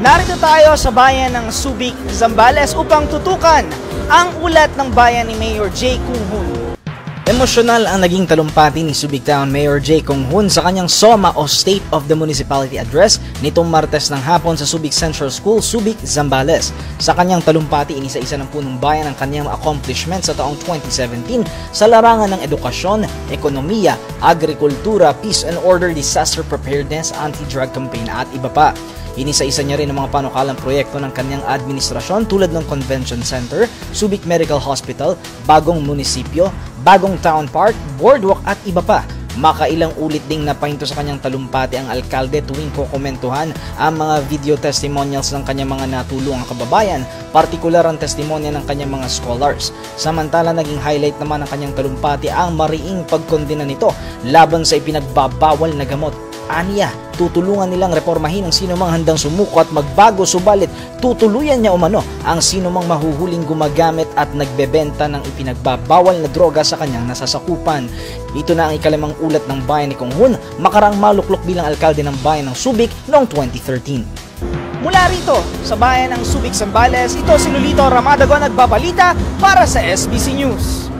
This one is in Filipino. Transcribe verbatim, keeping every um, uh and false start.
Narito tayo sa bayan ng Subic, Zambales upang tutukan ang ulat ng bayan ni Mayor J. Kung Hoon. Emosyonal ang naging talumpati ni Subic Town Mayor J. Kung Hoon sa kanyang SOMA o State of the Municipality Address nitong Martes ng hapon sa Subic Central School, Subic, Zambales. Sa kanyang talumpati, inisa-isa ng punong bayan ang kanyang accomplishments sa taong twenty seventeen sa larangan ng edukasyon, ekonomiya, agrikultura, peace and order, disaster preparedness, anti-drug campaign at iba pa. Inisa-isa niya rin ang mga panukalang proyekto ng kanyang administrasyon tulad ng Convention Center, Subic Medical Hospital, bagong munisipyo, bagong town park, boardwalk at iba pa. Makailang ulit ding napahinto sa kanyang talumpati ang alkalde tuwing kukomentuhan ang mga video testimonials ng kanyang mga natulungang kababayan, partikular ang testimonya ng kanyang mga scholars. Samantala, naging highlight naman ng kanyang talumpati ang mariing pagkondena nito laban sa ipinagbabawal na gamot. Aniya, tutulungan nilang reformahin ang sino mang handang sumuko at magbago, subalit tutuluyan niya umano ang sino mang mahuhuling gumagamit at nagbebenta ng ipinagbabawal na droga sa kanyang nasasakupan. Ito na ang ikalimang ulat ng bayan ni Kung Hoon makaraang maluklok bilang alkalde ng bayan ng Subic noong twenty thirteen. Mula rito sa bayan ng Subic, Zambales, ito si Lolito Ramadagon nagbabalita para sa S B C News.